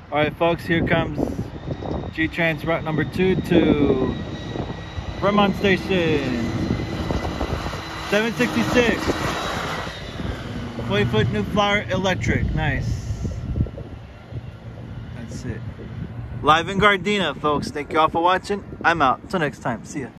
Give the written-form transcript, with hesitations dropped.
Alright folks, here comes G-Train's route number 2 to Vermont Station. 766. 20-foot New Flyer electric. Nice. That's it. Live in Gardena, folks. Thank you all for watching. I'm out. Till next time. See ya.